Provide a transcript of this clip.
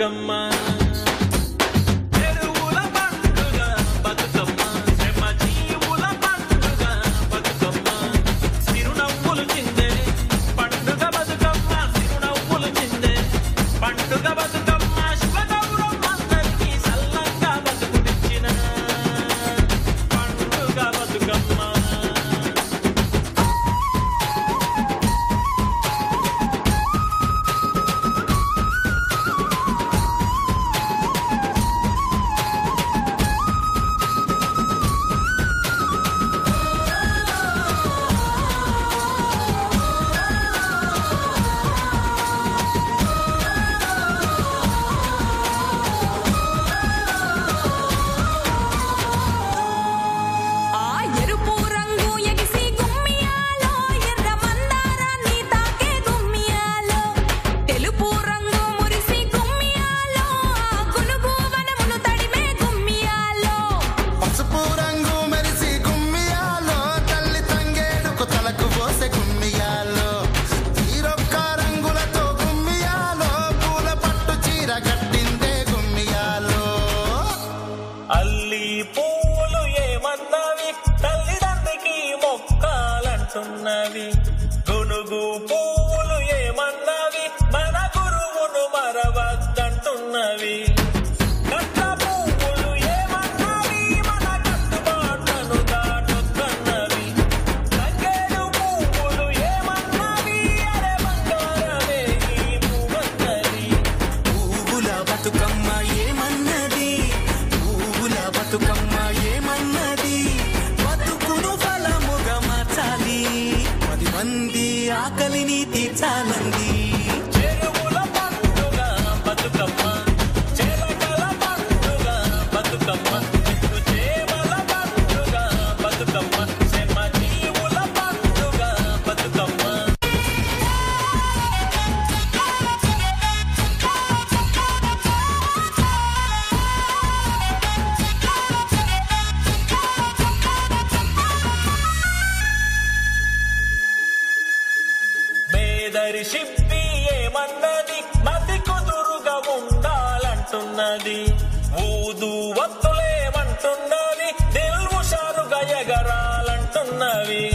బతుకమ్మ చెరువుల పండుగ బతుకమ్మ శ్రమ జీవుల పండుగ బతుకమ్మ సిరునవ్వులు చిందే పండుగ బతుకమ్మ సిరునవ్వులు చిందే పండుగ బతుకమ్మ శివగౌరమ్మందరికీ సల్లంగా బతుకునిచ్చిన పండుగ బతుకమ్మ. అల్లి పూలు ఏమన్నవి తల్లిదండ్రికి మొక్కాలంటున్నవి గునుగు పూలు ఏమన్నవి మన గురువును మరవద్దంటున్నవి కట్ల పువ్వులు ఏమన్నవి మన కట్టుబాట్లను దాటొద్దన్నవి తంగేడు పువ్వులు ఏమన్నవి అరే బంగారమే ఈ పువ్వన్నది పువ్వుల బతుకమ్మ ఏమన్నది బతుకమ్మ ఏమన్నది బతుకును ఫలముగా మార్చాలి 10 మంది ఆకలిని తీర్చాలంది చెరువుల పండుగ బతుకమ్మ చెలకల పండుగ బతుకమ్మ చెట్టు చేమల పండుగ బతుకమ్మ శ్రమ జీవుల పండుగ బతుకమ్మ. మేదరి శిప్పి ఏమన్నది మతి కుదురుగా ఉండాలంటున్నది ఊదు వత్తులేమంటున్నది దిల్ హుషారుగా ఎగరాలంటున్నవి